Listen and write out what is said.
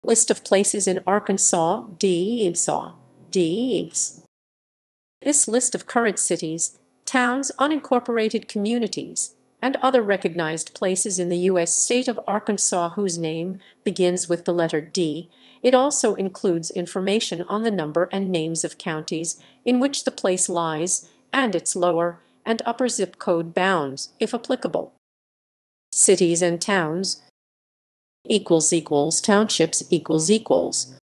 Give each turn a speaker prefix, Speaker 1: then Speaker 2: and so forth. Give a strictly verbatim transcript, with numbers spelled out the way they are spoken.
Speaker 1: List of places in Arkansas, D. D. This list of current cities, towns, unincorporated communities, and other recognized places in the U S state of Arkansas whose name begins with the letter D. It also includes information on the number and names of counties in which the place lies and its lower and upper zip code bounds, if applicable. Cities and towns equals equals townships equals equals